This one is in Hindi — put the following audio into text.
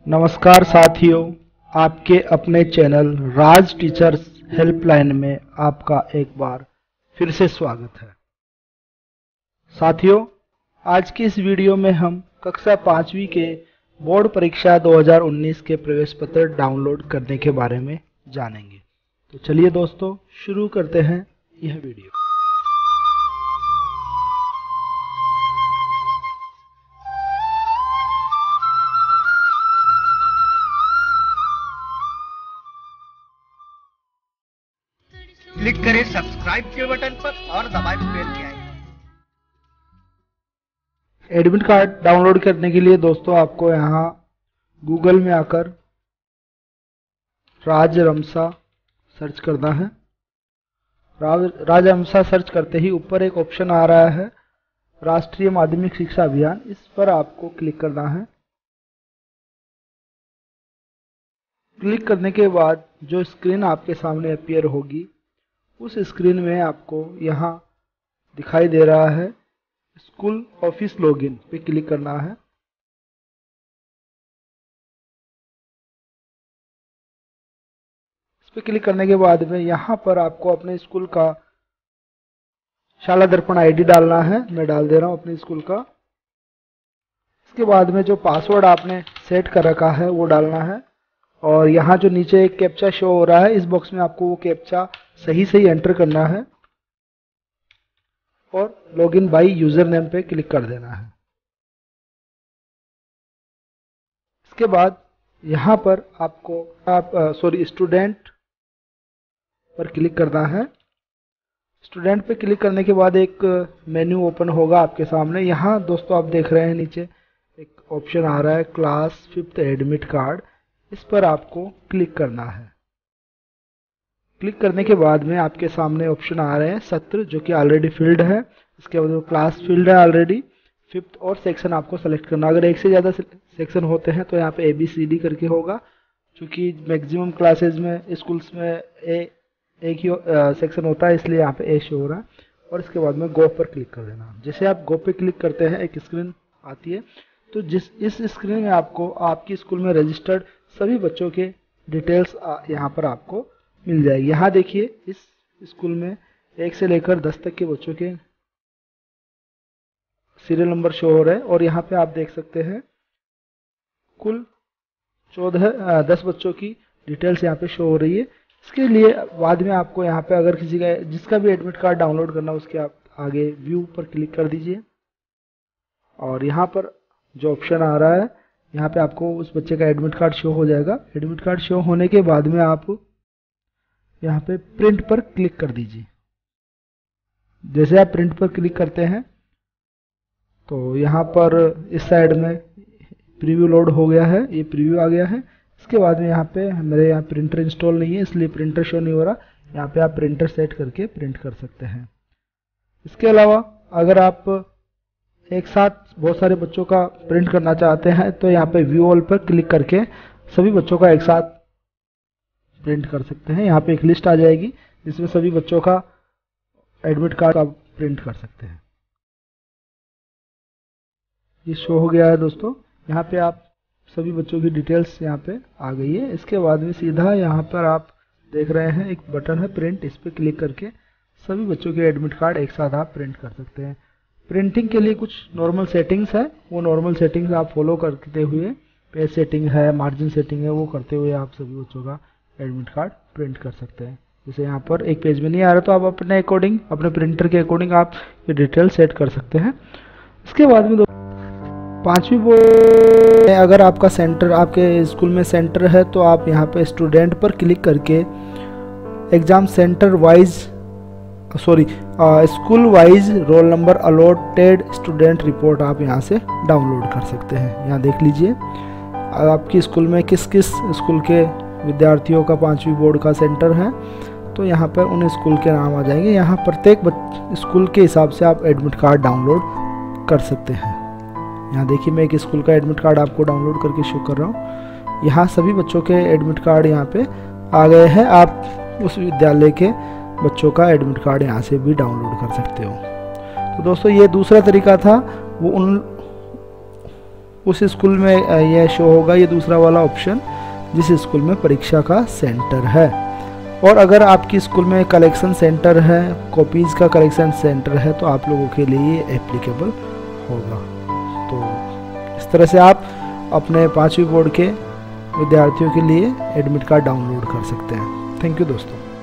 नमस्कार साथियों, आपके अपने चैनल राज टीचर्स हेल्पलाइन में आपका एक बार फिर से स्वागत है। साथियों, आज की इस वीडियो में हम कक्षा 5वीं के बोर्ड परीक्षा 2019 के प्रवेश पत्र डाउनलोड करने के बारे में जानेंगे। तो चलिए दोस्तों, शुरू करते हैं यह वीडियो। क्लिक करें सब्सक्राइब के बटन पर और दबाएं बेल के आइकन। एडमिट कार्ड डाउनलोड करने के लिए दोस्तों आपको यहाँ गूगल में आकर राजरमसा सर्च करना है। राजरमसा सर्च करते ही ऊपर एक ऑप्शन आ रहा है राष्ट्रीय माध्यमिक शिक्षा अभियान, इस पर आपको क्लिक करना है। क्लिक करने के बाद जो स्क्रीन आपके सामने अपीयर होगी, उस स्क्रीन में आपको यहाँ दिखाई दे रहा है स्कूल ऑफिस लॉगिन पे क्लिक करना है। इस पे क्लिक करने के बाद में यहाँ पर आपको अपने स्कूल का शाला दर्पण आईडी डालना है। मैं डाल दे रहा हूँ अपने स्कूल का। इसके बाद में जो पासवर्ड आपने सेट कर रखा है वो डालना है, और यहाँ जो नीचे एक कैप्चा शो हो रहा है, इस बॉक्स में आपको वो कैप्चा सही एंटर करना है और लॉगिन बाय यूजर नेम पे क्लिक कर देना है। इसके बाद यहाँ पर आपको स्टूडेंट पर क्लिक करना है। स्टूडेंट पे क्लिक करने के बाद एक मेन्यू ओपन होगा आपके सामने। यहाँ दोस्तों आप देख रहे हैं नीचे एक ऑप्शन आ रहा है क्लास 5th एडमिट कार्ड, इस पर आपको क्लिक करना है। क्लिक करने के बाद में आपके सामने ऑप्शन आ रहे हैं सत्र, जो कि ऑलरेडी फिल्ड है। इसके बाद क्लास फील्ड है ऑलरेडी 5th, और सेक्शन आपको सेलेक्ट करना। अगर एक से ज़्यादा सेक्शन होते हैं तो यहाँ पे ABCD करके होगा, क्योंकि मैक्सिमम क्लासेज में स्कूल्स में एक ही सेक्शन होता है, इसलिए यहाँ पे A शो हो रहा है। और इसके बाद में गो पर क्लिक कर देना। जैसे आप गो पे क्लिक करते हैं एक स्क्रीन आती है, तो इस स्क्रीन में आपको आपकी स्कूल में रजिस्टर्ड सभी बच्चों के डिटेल्स यहाँ पर आपको मिल जाएगी। यहाँ देखिए इस स्कूल में 1 से लेकर 10 तक के बच्चों के सीरियल नंबर शो हो रहे हैं, और यहाँ पे आप देख सकते हैं कुल 10 बच्चों की डिटेल्स यहाँ पे शो हो रही है। इसके लिए बाद में आपको यहाँ पे अगर किसी का जिसका भी एडमिट कार्ड डाउनलोड करना है, उसके आप आगे व्यू पर क्लिक कर दीजिए, और यहाँ पर जो ऑप्शन आ रहा है यहाँ पे आपको उस बच्चे का एडमिट कार्ड शो हो जाएगा। एडमिट कार्ड शो होने के बाद में आप यहाँ पे प्रिंट पर क्लिक कर दीजिए। जैसे आप प्रिंट पर क्लिक करते हैं तो यहाँ पर इस साइड में प्रीव्यू लोड हो गया है, ये प्रीव्यू आ गया है। इसके बाद में यहाँ पे मेरे यहाँ प्रिंटर इंस्टॉल नहीं है, इसलिए प्रिंटर शो नहीं हो रहा। यहाँ पे आप प्रिंटर सेट करके प्रिंट कर सकते हैं। इसके अलावा अगर आप एक साथ बहुत सारे बच्चों का प्रिंट करना चाहते हैं तो यहाँ पे व्यू ऑल पर क्लिक करके सभी बच्चों का एक साथ प्रिंट कर सकते हैं। यहाँ पे एक लिस्ट आ जाएगी जिसमें सभी बच्चों का एडमिट कार्ड आप प्रिंट कर सकते हैं। ये शो हो गया है दोस्तों। यहाँ पे आप सभी बच्चों की डिटेल्स यहाँ पे आ गई है। इसके बाद में सीधा यहाँ पर आप देख रहे हैं एक बटन है प्रिंट, इस पर क्लिक करके सभी बच्चों के एडमिट कार्ड एक साथ आप प्रिंट कर सकते हैं। प्रिंटिंग के लिए कुछ नॉर्मल सेटिंग्स है, वो नॉर्मल सेटिंग्स आप फॉलो करते हुए, पेज सेटिंग है, मार्जिन सेटिंग है, वो करते हुए आप सभी बच्चों का एडमिट कार्ड प्रिंट कर सकते हैं। जैसे यहाँ पर एक पेज में नहीं आ रहा तो आप अपने अकॉर्डिंग, अपने प्रिंटर के अकॉर्डिंग आप ये डिटेल सेट कर सकते हैं। इसके बाद में 5वीं बोर्ड अगर आपका सेंटर, आपके स्कूल में सेंटर है, तो आप यहाँ पे स्टूडेंट पर क्लिक करके exam centre wise school wise roll number allotted student report आप यहाँ से डाउनलोड कर सकते हैं। यहाँ देख लीजिए आपकी स्कूल में किस किस स्कूल के विद्यार्थियों का 5वीं बोर्ड का सेंटर है, तो यहाँ पर उन स्कूल के नाम आ जाएंगे। यहाँ प्रत्येक स्कूल के हिसाब से आप एडमिट कार्ड डाउनलोड कर सकते हैं। यहाँ देखिए मैं एक स्कूल का एडमिट कार्ड आपको डाउनलोड करके शो कर रहा हूँ। यहाँ सभी बच्चों के एडमिट कार्ड यहाँ पे आ गए हैं। आप उस विद्यालय के बच्चों का एडमिट कार्ड यहाँ से भी डाउनलोड कर सकते हो। तो दोस्तों ये दूसरा तरीका था, वो उस स्कूल में यह शो होगा, ये दूसरा वाला ऑप्शन, जिस स्कूल में परीक्षा का सेंटर है। और अगर आपकी स्कूल में कलेक्शन सेंटर है, कॉपीज़ का कलेक्शन सेंटर है, तो आप लोगों के लिए ये एप्लीकेबल होगा। तो इस तरह से आप अपने 5वीं बोर्ड के विद्यार्थियों के लिए एडमिट कार्ड डाउनलोड कर सकते हैं। थैंक यू दोस्तों।